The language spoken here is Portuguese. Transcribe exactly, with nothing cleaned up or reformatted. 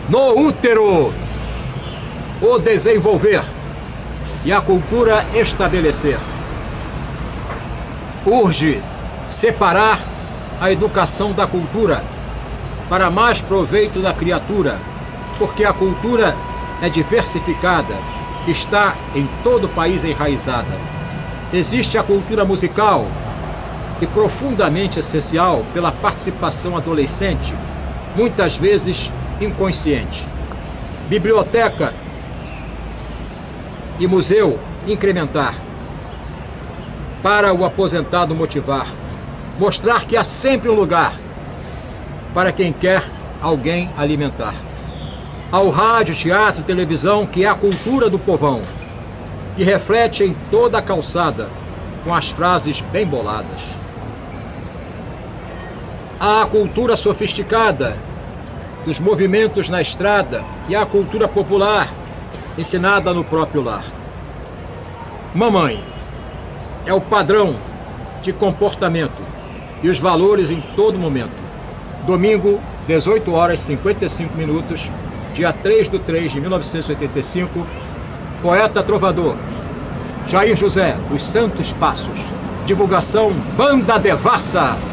no útero, o desenvolver e a cultura estabelecer. Urge separar a educação da cultura para mais proveito da criatura, porque a cultura é diversificada, está em todo o país enraizada. Existe a cultura musical, e profundamente essencial pela participação adolescente, muitas vezes inconsciente. Biblioteca e museu incrementar, para o aposentado motivar, mostrar que há sempre um lugar para quem quer alguém alimentar. Ao rádio, teatro, televisão, que é a cultura do povão, que reflete em toda a calçada, com as frases bem boladas. Há a cultura sofisticada, dos movimentos na estrada, e a cultura popular, ensinada no próprio lar. Mamãe é o padrão de comportamento e os valores em todo momento. Domingo, dezoito horas e cinquenta e cinco minutos, dia três de três de mil novecentos e oitenta e cinco, poeta trovador Jair José dos Santos Passos. Divulgação Banda Devassa.